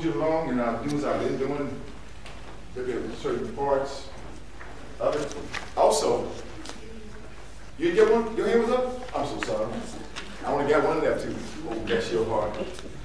moved you along and things I've been doing, look at certain parts of it. Also, you didn't get one? Your hand was up? I'm so sorry. I only got one left too. Oh, that's your heart.